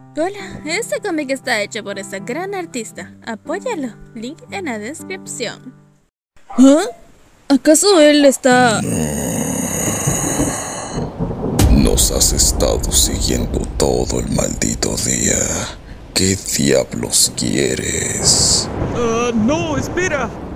Hola, este cómic está hecho por esta gran artista. Apóyalo. Link en la descripción. ¿Ah? ¿Acaso él está...? Nos has estado siguiendo todo el maldito día. ¿Qué diablos quieres? No, espera.